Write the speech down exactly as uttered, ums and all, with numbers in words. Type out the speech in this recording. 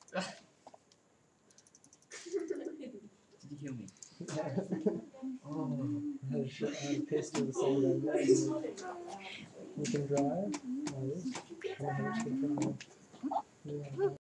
you heal me? Oh. I had a, sh- I had a pistol the same way. You can drive? Oh, this. My horse can drive. Yeah,